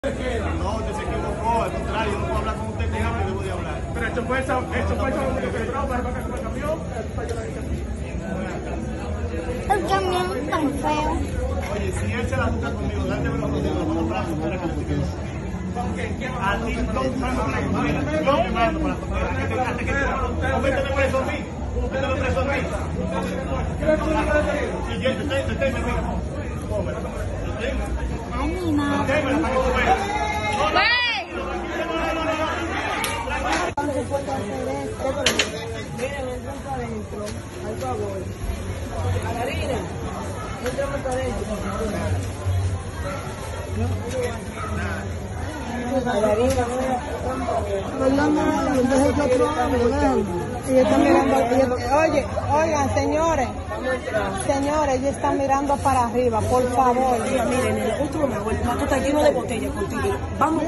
No, usted se equivocó, al contrario, yo no puedo hablar con usted como que debo de hablar. Pero esto fue eso que entró para acá con el camión. El camión tan feo. Oye, si él se la busca conmigo, date los brazos para que te quedes. A ti no mando para la frontera, yo te mando para la frontera. Hasta que tú métete preso a mí. Métete preso a mí. Si yo te tengo, Ay, mi madre. No se puede hacer esto. Miren, entran para adentro, al favor. Margarina, entramos para adentro. Ella está mirando, oye, oigan, señores, ella está mirando para arriba, por favor. Miren, en el último vuelta, tú estás lleno de botellas contigo. Vamos.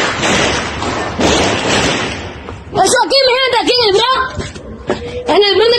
Eso aquí, mi gente, aquí en el Bronx